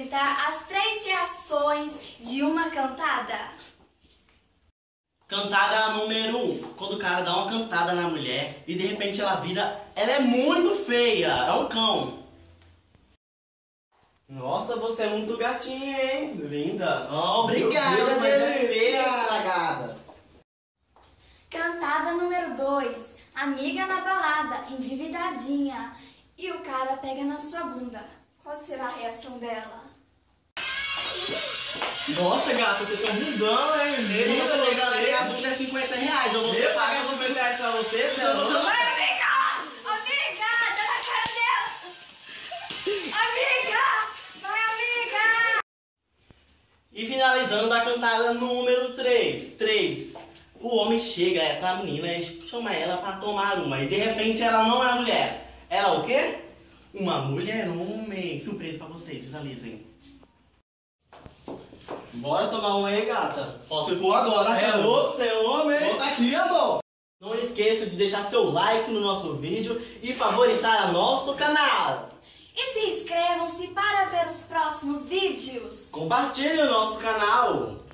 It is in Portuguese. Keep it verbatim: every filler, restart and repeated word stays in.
apresentar as três reações de uma cantada. Cantada número um. Quando o cara dá uma cantada na mulher e de repente ela vira... Ela é muito feia. É um cão. Nossa, você é muito gatinha, hein? Linda. Oh, obrigada, Deus, mas é delícia. feia, estragada. Cantada número dois. Amiga na balada, endividadinha. E o cara pega na sua bunda. Qual será a reação dela? Nossa, gata, você tá mudando, hein? Ele Linda, falou, galera, você. a bunda é cinquenta reais. Eu vou Eu pagar pagar cinquenta reais pra você, você é louca? Vai, amiga! Amiga! Dá na cara dela! Amiga! Vai, amiga! E finalizando a cantada número três. três. O homem chega é, pra menina e chama ela pra tomar uma. E de repente ela não é mulher. Ela é o quê? Uma mulher homem. Surpresa pra vocês, visualizem. Bora tomar uma aí, gata. Ó, se for agora, É louco, você é homem? Volta aqui, amor. Não esqueça de deixar seu like no nosso vídeo e favoritar o nosso canal. E se inscrevam-se para ver os próximos vídeos. Compartilhe o nosso canal.